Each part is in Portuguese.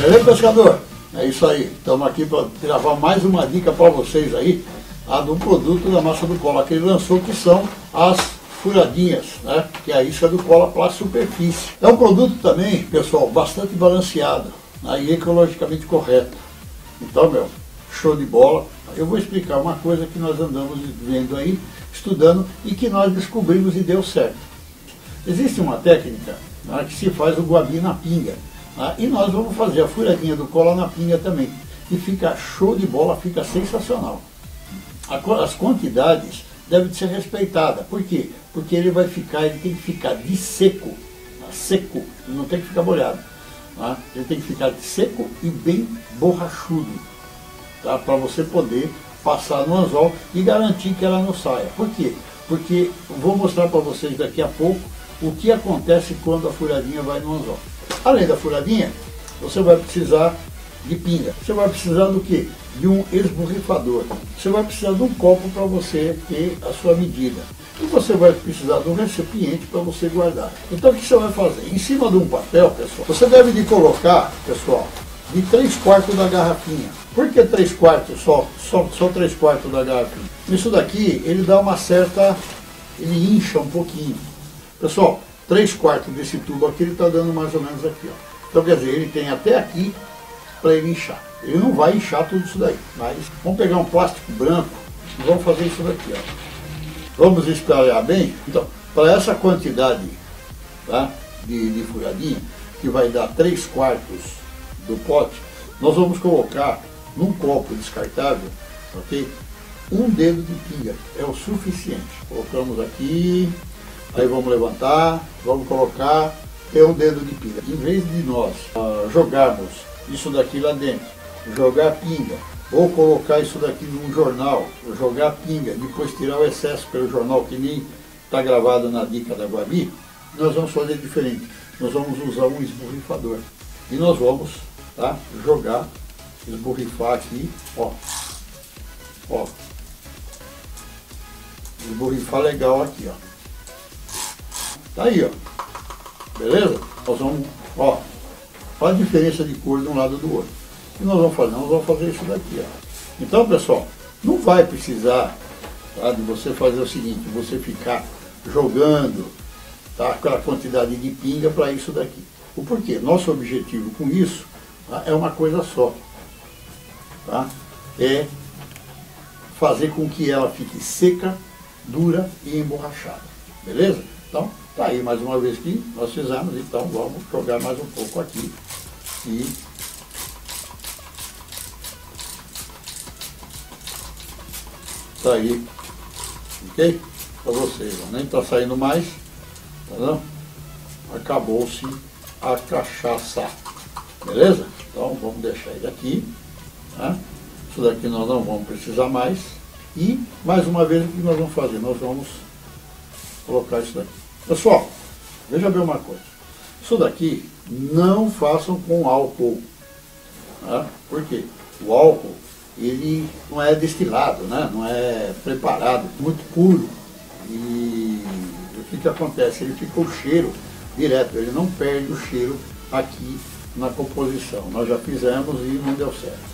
Beleza, pescador? É isso aí. Estamos aqui para gravar mais uma dica para vocês aí, do produto da Massa do Cola que ele lançou, que são as furadinhas, né? Que é a isca do cola plástica superfície. É um produto também, pessoal, bastante balanceado, né? E ecologicamente correto. Então, meu, show de bola. Eu vou explicar uma coisa que nós andamos vendo aí, estudando, e que nós descobrimos e deu certo. Existe uma técnica, né, que se faz o guabi na pinga. E nós vamos fazer a furadinha do cola na pinga também. E fica show de bola, fica sensacional. As quantidades devem ser respeitadas. Por quê? Porque ele tem que ficar de seco. Seco, não tem que ficar molhado. Ele tem que ficar de seco e bem borrachudo. Para você poder passar no anzol e garantir que ela não saia. Por quê? Porque vou mostrar para vocês daqui a pouco o que acontece quando a furadinha vai no anzol. Além da furadinha, você vai precisar de pinga. Você vai precisar do quê? De um esborrifador. Você vai precisar de um copo para você ter a sua medida. E você vai precisar de um recipiente para você guardar. Então o que você vai fazer? Em cima de um papel, pessoal, você deve de colocar, pessoal, de 3/4 da garrafinha. Por que 3/4 só 3/4 da garrafinha? Isso daqui, ele dá uma certa, ele incha um pouquinho. Pessoal, 3/4 desse tubo aqui, ele está dando mais ou menos aqui, ó. Então quer dizer, ele tem até aqui para ele inchar. Ele não vai inchar tudo isso daí, mas vamos pegar um plástico branco e vamos fazer isso daqui, ó. Vamos espalhar bem. Então, para essa quantidade, tá, de furadinha, que vai dar 3/4 do pote, nós vamos colocar num copo descartável, ok? Um dedo de pinga é o suficiente. Colocamos aqui, aí vamos levantar, vamos colocar, é um dedo de pinga. Em vez de nós jogarmos isso daqui lá dentro, jogar pinga, ou colocar isso daqui num jornal, jogar pinga, depois tirar o excesso pelo jornal, que nem está gravado na dica da Guabi, nós vamos fazer diferente. Nós vamos usar um esborrifador. E nós vamos, tá, jogar, esborrifar aqui, ó. Esborrifar legal aqui, ó. Tá aí, ó. Beleza? Nós vamos, ó. Olha a diferença de cor de um lado do outro. O que nós vamos fazer? Nós vamos fazer isso daqui, ó. Então, pessoal, não vai precisar, tá, de você fazer o seguinte, você ficar jogando, tá, aquela quantidade de pinga para isso daqui. O porquê? Nosso objetivo com isso, tá, é uma coisa só. Tá? É fazer com que ela fique seca, dura e emborrachada. Beleza? Então, tá aí mais uma vez que nós fizemos, então vamos jogar mais um pouco aqui. E tá aí, ok? Para vocês, ó. Nem tá saindo mais, tá vendo? Acabou-se a cachaça. Beleza? Então vamos deixar ele aqui. Tá? Isso daqui nós não vamos precisar mais. E mais uma vez o que nós vamos fazer? Nós vamos colocar isso daqui. Pessoal, veja bem uma coisa. Isso daqui não façam com álcool. Tá? Por quê? O álcool, ele não é destilado, né? Não é preparado, muito puro. E o que acontece? Ele fica o cheiro direto, ele não perde o cheiro aqui na composição. Nós já fizemos e não deu certo.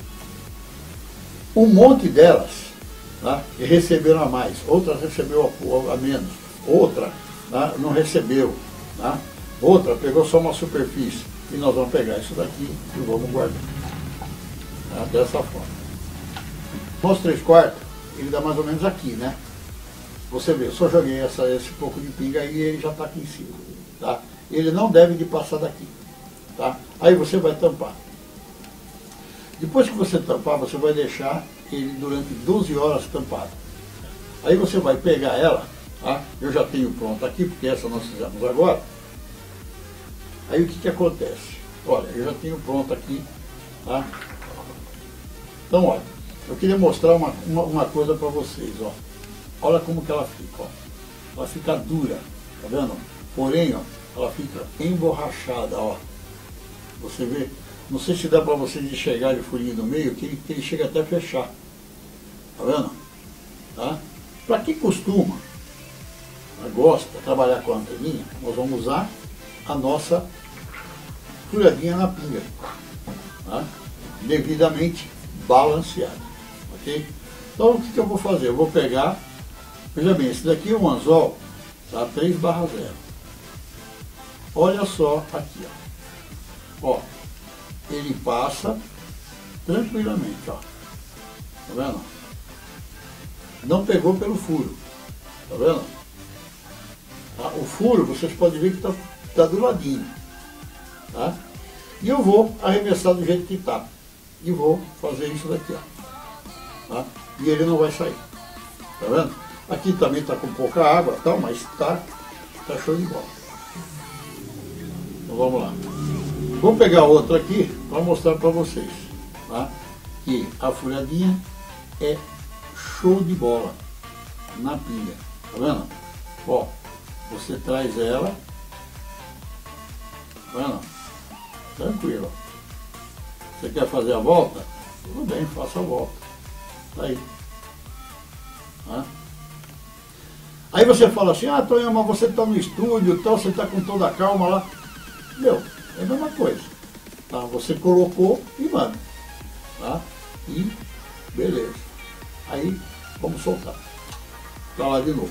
Um monte delas, tá, receberam a mais, outras recebeu a menos, outra, tá, não recebeu, tá, outra pegou só uma superfície. E nós vamos pegar isso daqui e vamos guardar, tá, dessa forma. Nosso 3/4, ele dá mais ou menos aqui, né? Você vê, eu só joguei esse pouco de pinga aí e ele já está aqui em cima, tá? Ele não deve de passar daqui, tá? Aí você vai tampar. Depois que você tampar, você vai deixar ele durante 12 horas tampado. Aí você vai pegar ela, tá? Eu já tenho pronto aqui, porque essa nós fizemos agora. Aí o que acontece? Olha, eu já tenho pronto aqui, tá? Então, olha, eu queria mostrar uma coisa para vocês, ó. Olha como que ela fica, ó. Ela fica dura, tá vendo? Porém, ó, ela fica emborrachada, ó. Você vê? Não sei se dá para vocês enxergar de furinho no meio, que ele chega até a fechar. Tá vendo? Tá? Para quem costuma, gosta de trabalhar com a anteninha, nós vamos usar a nossa furadinha na pinga. né? Devidamente balanceado, ok? Então o que eu vou fazer? Eu vou pegar, veja bem, esse daqui é um anzol, tá? 3/0. Olha só aqui, ó. Ele passa tranquilamente, ó. Tá vendo? Não pegou pelo furo, tá vendo? Tá? O furo, vocês podem ver que tá do ladinho, tá? E eu vou arremessar do jeito que tá. E vou fazer isso daqui, ó. Tá? E ele não vai sair, tá vendo? Aqui também tá com pouca água, tal, mas tá show de bola. Então vamos lá. Vou pegar outro aqui para mostrar para vocês, tá? Que a furadinha é show de bola na pilha, tá vendo? Ó, você traz ela, tá vendo? Tranquilo. Você quer fazer a volta? Tudo bem, faça a volta. Tá aí. Tá? Aí você fala assim, ah, Tonhão, mas você está no estúdio, tal, você está com toda a calma lá. Meu, é a mesma coisa. Tá? Você colocou e manda. Tá? E beleza. Aí, vamos soltar. Tá lá de novo.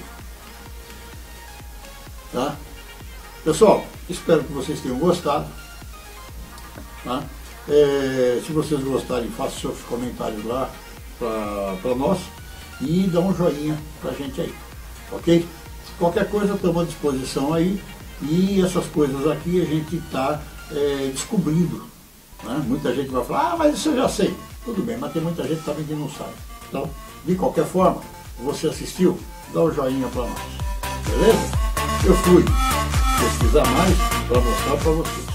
Tá? Pessoal, espero que vocês tenham gostado. Tá? Se vocês gostarem, façam seus comentários lá para nós e dá um joinha pra gente aí, ok? Qualquer coisa estamos à disposição aí, e essas coisas aqui a gente está descobrindo, né? Muita gente vai falar, ah, mas isso eu já sei. Tudo bem, mas tem muita gente também que não sabe. Então, de qualquer forma, você assistiu, dá um joinha para nós, beleza? Eu fui pesquisar mais para mostrar para vocês.